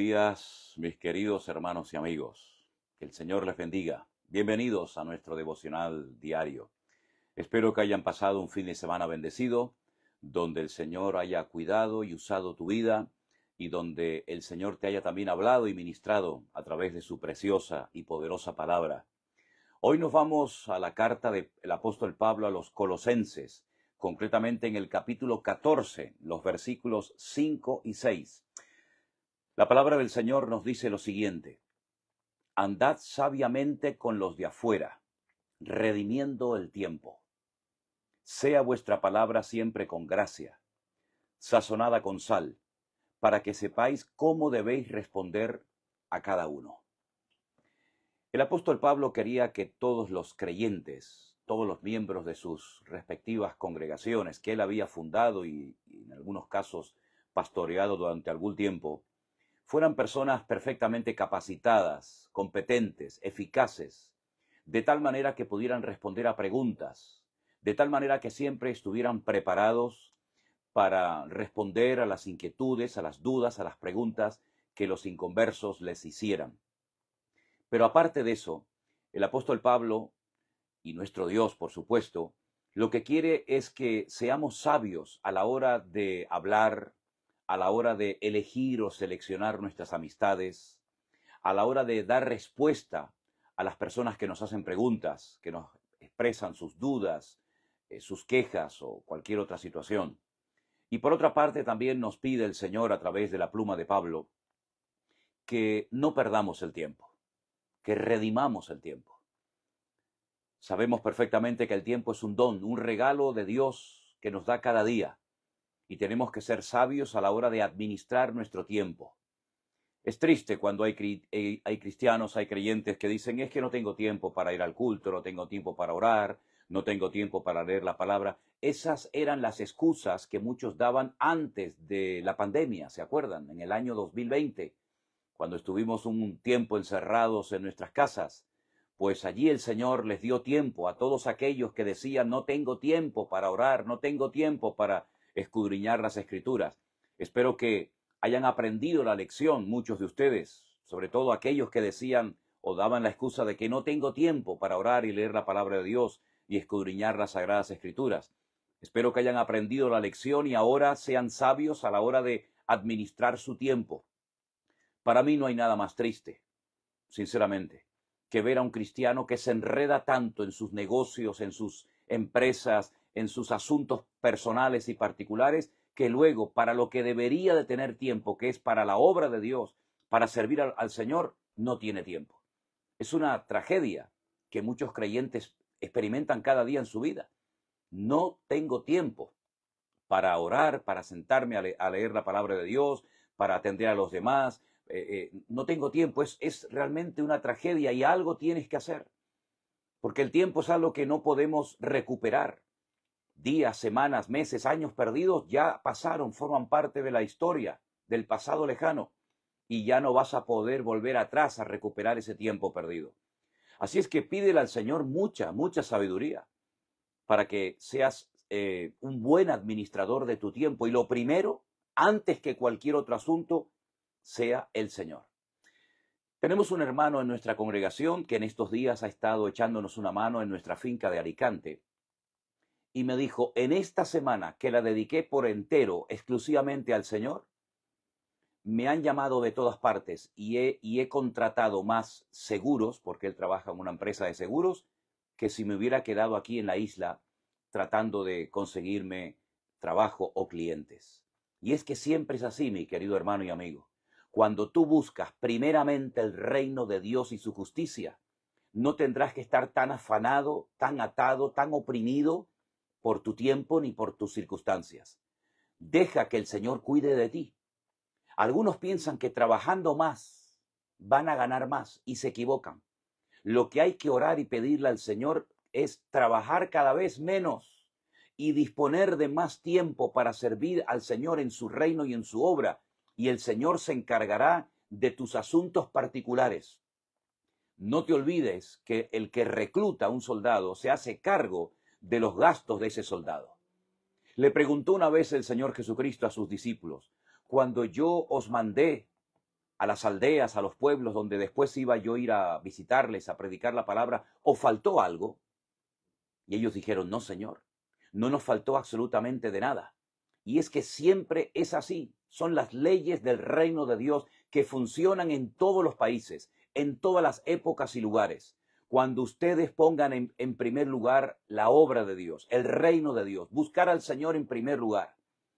días, mis queridos hermanos y amigos. Que el Señor les bendiga. Bienvenidos a nuestro devocional diario. Espero que hayan pasado un fin de semana bendecido, donde el Señor haya cuidado y usado tu vida y donde el Señor te haya también hablado y ministrado a través de su preciosa y poderosa palabra. Hoy nos vamos a la carta del apóstol Pablo a los Colosenses, concretamente en el capítulo 14, los versículos 5 y 6. La palabra del Señor nos dice lo siguiente: andad sabiamente con los de afuera, redimiendo el tiempo. Sea vuestra palabra siempre con gracia, sazonada con sal, para que sepáis cómo debéis responder a cada uno. El apóstol Pablo quería que todos los creyentes, todos los miembros de sus respectivas congregaciones que él había fundado y en algunos casos pastoreado durante algún tiempo, fueran personas perfectamente capacitadas, competentes, eficaces, de tal manera que pudieran responder a preguntas, de tal manera que siempre estuvieran preparados para responder a las inquietudes, a las dudas, a las preguntas que los inconversos les hicieran. Pero aparte de eso, el apóstol Pablo, y nuestro Dios, por supuesto, lo que quiere es que seamos sabios a la hora de hablar, a la hora de elegir o seleccionar nuestras amistades, a la hora de dar respuesta a las personas que nos hacen preguntas, que nos expresan sus dudas, sus quejas o cualquier otra situación. Y por otra parte también nos pide el Señor a través de la pluma de Pablo que no perdamos el tiempo, que redimamos el tiempo. Sabemos perfectamente que el tiempo es un don, un regalo de Dios que nos da cada día. Y tenemos que ser sabios a la hora de administrar nuestro tiempo. Es triste cuando hay cristianos, hay creyentes que dicen: es que no tengo tiempo para ir al culto, no tengo tiempo para orar, no tengo tiempo para leer la palabra. Esas eran las excusas que muchos daban antes de la pandemia, ¿se acuerdan? En el año 2020, cuando estuvimos un tiempo encerrados en nuestras casas, pues allí el Señor les dio tiempo a todos aquellos que decían: no tengo tiempo para orar, no tengo tiempo para escudriñar las Escrituras. Espero que hayan aprendido la lección muchos de ustedes, sobre todo aquellos que decían o daban la excusa de que no tengo tiempo para orar y leer la palabra de Dios y escudriñar las Sagradas Escrituras. Espero que hayan aprendido la lección y ahora sean sabios a la hora de administrar su tiempo. Para mí no hay nada más triste, sinceramente, que ver a un cristiano que se enreda tanto en sus negocios, en sus empresas, en sus asuntos personales y particulares, que luego para lo que debería de tener tiempo, que es para la obra de Dios, para servir al Señor, no tiene tiempo. Es una tragedia que muchos creyentes experimentan cada día en su vida. No tengo tiempo para orar, para sentarme a leer la palabra de Dios, para atender a los demás. No tengo tiempo. Es realmente una tragedia y algo tienes que hacer. Porque el tiempo es algo que no podemos recuperar. Días, semanas, meses, años perdidos ya pasaron, forman parte de la historia, del pasado lejano, y ya no vas a poder volver atrás a recuperar ese tiempo perdido. Así es que pídele al Señor mucha sabiduría para que seas un buen administrador de tu tiempo. Y lo primero, antes que cualquier otro asunto, sea el Señor. Tenemos un hermano en nuestra congregación que en estos días ha estado echándonos una mano en nuestra finca de Alicante. Y me dijo: en esta semana que la dediqué por entero exclusivamente al Señor, me han llamado de todas partes y he contratado más seguros, porque él trabaja en una empresa de seguros, que si me hubiera quedado aquí en la isla tratando de conseguirme trabajo o clientes. Y es que siempre es así, mi querido hermano y amigo. Cuando tú buscas primeramente el reino de Dios y su justicia, no tendrás que estar tan afanado, tan atado, tan oprimido por tu tiempo ni por tus circunstancias. Deja que el Señor cuide de ti. Algunos piensan que trabajando más van a ganar más y se equivocan. Lo que hay que orar y pedirle al Señor es trabajar cada vez menos y disponer de más tiempo para servir al Señor en su reino y en su obra. Y el Señor se encargará de tus asuntos particulares. No te olvides que el que recluta a un soldado se hace cargo de los gastos de ese soldado. Le preguntó una vez el Señor Jesucristo a sus discípulos: cuando yo os mandé a las aldeas, a los pueblos donde después iba yo a ir a visitarles, a predicar la palabra, ¿o faltó algo? Y ellos dijeron, no, Señor, no nos faltó absolutamente de nada. Y es que siempre es así. Son las leyes del reino de Dios que funcionan en todos los países, en todas las épocas y lugares. Cuando ustedes pongan en primer lugar la obra de Dios, el reino de Dios, buscar al Señor en primer lugar,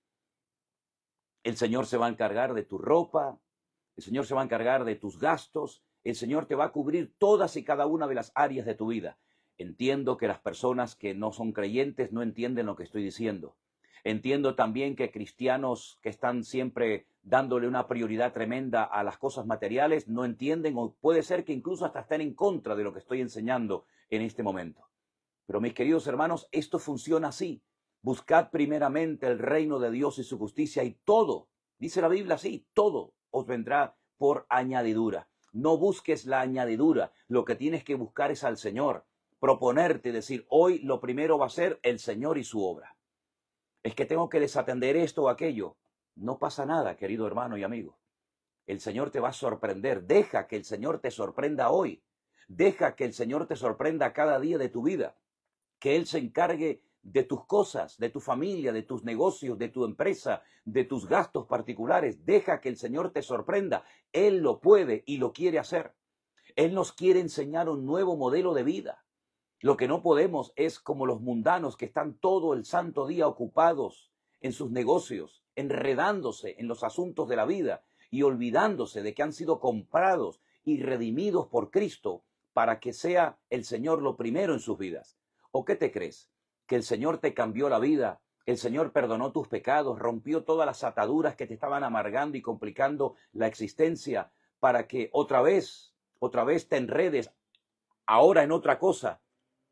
el Señor se va a encargar de tu ropa, el Señor se va a encargar de tus gastos, el Señor te va a cubrir todas y cada una de las áreas de tu vida. Entiendo que las personas que no son creyentes no entienden lo que estoy diciendo. Entiendo también que cristianos que están siempre dándole una prioridad tremenda a las cosas materiales no entienden, o puede ser que incluso hasta estén en contra de lo que estoy enseñando en este momento. Pero mis queridos hermanos, esto funciona así. Buscad primeramente el reino de Dios y su justicia y todo, dice la Biblia así, todo os vendrá por añadidura. No busques la añadidura, lo que tienes que buscar es al Señor. Proponerte, decir, hoy lo primero va a ser el Señor y su obra. Es que tengo que desatender esto o aquello. No pasa nada, querido hermano y amigo. El Señor te va a sorprender. Deja que el Señor te sorprenda hoy. Deja que el Señor te sorprenda cada día de tu vida. Que Él se encargue de tus cosas, de tu familia, de tus negocios, de tu empresa, de tus gastos particulares. Deja que el Señor te sorprenda. Él lo puede y lo quiere hacer. Él nos quiere enseñar un nuevo modelo de vida. Lo que no podemos es como los mundanos que están todo el santo día ocupados en sus negocios, enredándose en los asuntos de la vida y olvidándose de que han sido comprados y redimidos por Cristo para que sea el Señor lo primero en sus vidas. ¿O qué te crees? ¿Que el Señor te cambió la vida? ¿El Señor perdonó tus pecados, rompió todas las ataduras que te estaban amargando y complicando la existencia para que otra vez te enredes ahora en otra cosa?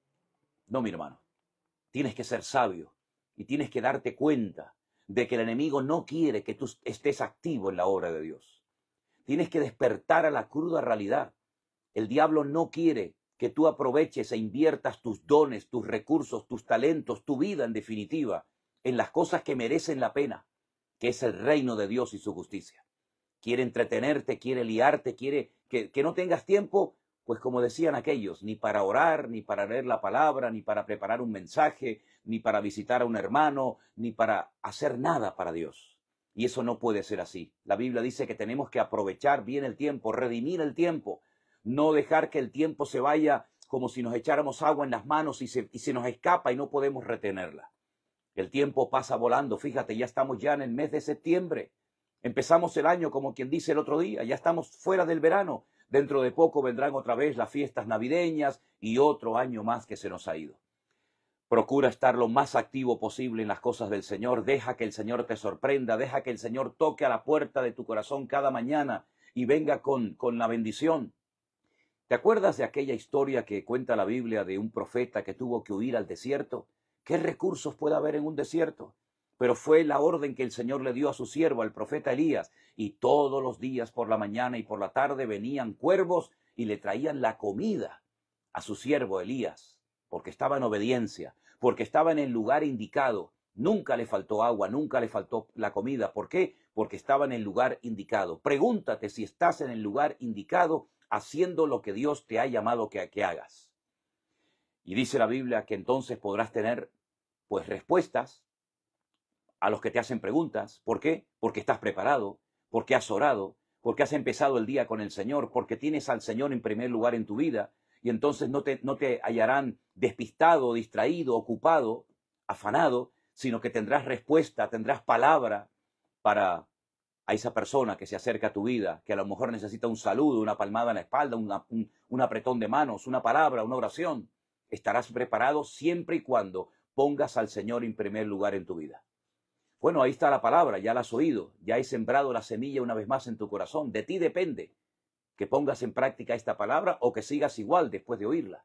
No, mi hermano, tienes que ser sabio y tienes que darte cuenta de que el enemigo no quiere que tú estés activo en la obra de Dios. Tienes que despertar a la cruda realidad. El diablo no quiere que tú aproveches e inviertas tus dones, tus recursos, tus talentos, tu vida en definitiva, en las cosas que merecen la pena, que es el reino de Dios y su justicia. Quiere entretenerte, quiere liarte, quiere que no tengas tiempo. Pues como decían aquellos, ni para orar, ni para leer la palabra, ni para preparar un mensaje, ni para visitar a un hermano, ni para hacer nada para Dios. Y eso no puede ser así. La Biblia dice que tenemos que aprovechar bien el tiempo, redimir el tiempo, no dejar que el tiempo se vaya como si nos echáramos agua en las manos y se nos escapa y no podemos retenerla. El tiempo pasa volando, fíjate, ya estamos ya en el mes de septiembre. Empezamos el año como quien dice el otro día, ya estamos fuera del verano. Dentro de poco vendrán otra vez las fiestas navideñas y otro año más que se nos ha ido. Procura estar lo más activo posible en las cosas del Señor. Deja que el Señor te sorprenda. Deja que el Señor toque a la puerta de tu corazón cada mañana y venga con la bendición. ¿Te acuerdas de aquella historia que cuenta la Biblia de un profeta que tuvo que huir al desierto? ¿Qué recursos puede haber en un desierto? Pero fue la orden que el Señor le dio a su siervo, al profeta Elías, y todos los días por la mañana y por la tarde venían cuervos y le traían la comida a su siervo Elías, porque estaba en obediencia, porque estaba en el lugar indicado. Nunca le faltó agua, nunca le faltó la comida. ¿Por qué? Porque estaba en el lugar indicado. Pregúntate si estás en el lugar indicado haciendo lo que Dios te ha llamado que hagas. Y dice la Biblia que entonces podrás tener pues respuestas a los que te hacen preguntas. ¿Por qué? Porque estás preparado, porque has orado, porque has empezado el día con el Señor, porque tienes al Señor en primer lugar en tu vida, y entonces no te hallarán despistado, distraído, ocupado, afanado, sino que tendrás respuesta, tendrás palabra para a esa persona que se acerca a tu vida, que a lo mejor necesita un saludo, una palmada en la espalda, un apretón de manos, una palabra, una oración. Estarás preparado siempre y cuando pongas al Señor en primer lugar en tu vida. Bueno, ahí está la palabra, ya la has oído, ya he sembrado la semilla una vez más en tu corazón. De ti depende que pongas en práctica esta palabra o que sigas igual después de oírla.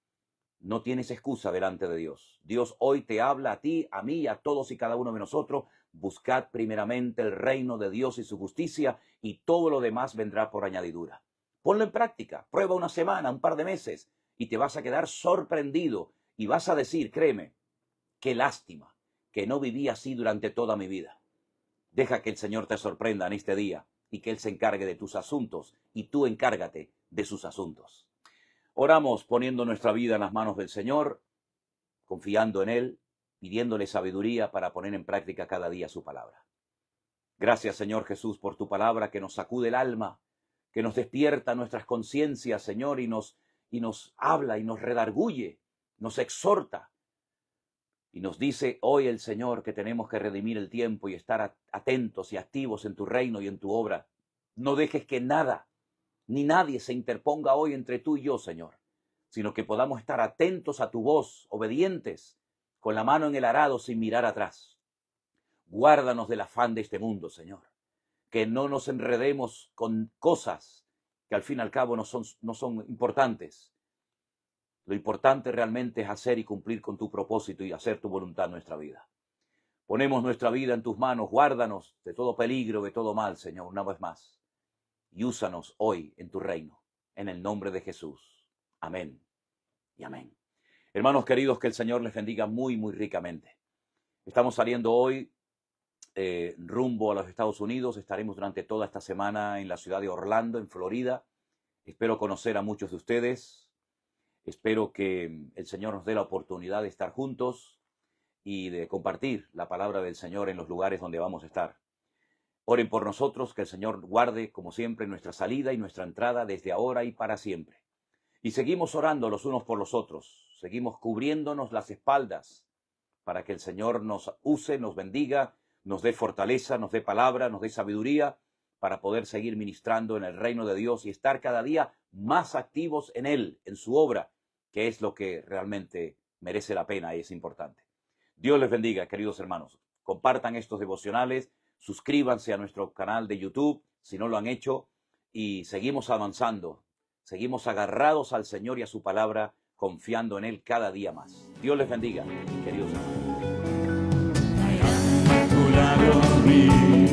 No tienes excusa delante de Dios. Dios hoy te habla a ti, a mí, a todos y cada uno de nosotros. Buscad primeramente el reino de Dios y su justicia y todo lo demás vendrá por añadidura. Ponlo en práctica, prueba una semana, un par de meses y te vas a quedar sorprendido y vas a decir, créeme, qué lástima que no viví así durante toda mi vida. Deja que el Señor te sorprenda en este día y que Él se encargue de tus asuntos y tú encárgate de sus asuntos. Oramos poniendo nuestra vida en las manos del Señor, confiando en Él, pidiéndole sabiduría para poner en práctica cada día su palabra. Gracias, Señor Jesús, por tu palabra que nos sacude el alma, que nos despierta nuestras conciencias, Señor, y nos habla y nos redarguye, nos exhorta. Y nos dice hoy el Señor que tenemos que redimir el tiempo y estar atentos y activos en tu reino y en tu obra. No dejes que nada ni nadie se interponga hoy entre tú y yo, Señor, sino que podamos estar atentos a tu voz, obedientes, con la mano en el arado sin mirar atrás. Guárdanos del afán de este mundo, Señor, que no nos enredemos con cosas que al fin y al cabo no son importantes. Lo importante realmente es hacer y cumplir con tu propósito y hacer tu voluntad en nuestra vida. Ponemos nuestra vida en tus manos, guárdanos de todo peligro, de todo mal, Señor, una vez más. Y úsanos hoy en tu reino, en el nombre de Jesús. Amén y amén. Hermanos queridos, que el Señor les bendiga muy, muy ricamente. Estamos saliendo hoy rumbo a los Estados Unidos. Estaremos durante toda esta semana en la ciudad de Orlando, en Florida. Espero conocer a muchos de ustedes. Espero que el Señor nos dé la oportunidad de estar juntos y de compartir la palabra del Señor en los lugares donde vamos a estar. Oren por nosotros, que el Señor guarde, como siempre, nuestra salida y nuestra entrada desde ahora y para siempre. Y seguimos orando los unos por los otros. Seguimos cubriéndonos las espaldas para que el Señor nos use, nos bendiga, nos dé fortaleza, nos dé palabra, nos dé sabiduría para poder seguir ministrando en el reino de Dios y estar cada día más activos en Él, en su obra, que es lo que realmente merece la pena y es importante. Dios les bendiga, queridos hermanos. Compartan estos devocionales. Suscríbanse a nuestro canal de YouTube, si no lo han hecho, y seguimos avanzando, seguimos agarrados al Señor y a su palabra, confiando en Él cada día más. Dios les bendiga, queridos hermanos.